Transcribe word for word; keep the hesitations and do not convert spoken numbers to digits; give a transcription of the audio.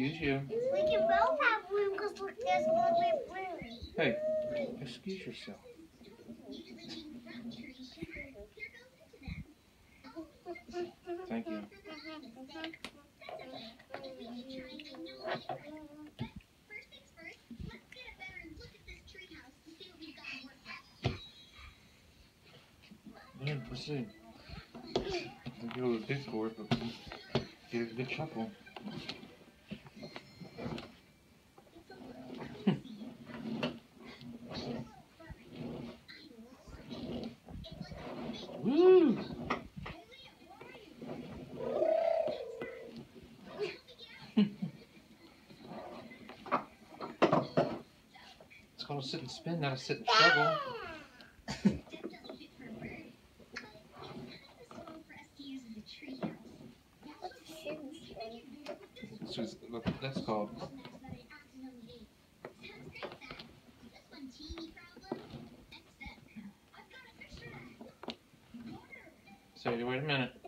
Excuse you. We can both have room because look, there's one with room. Hey, excuse yourself. Thank you. Yeah, proceed. I'll go to the big score, but get a good shuffle. Woo! It's called a sit and spin, not a sit and struggle. That's what that's called. So wait a minute.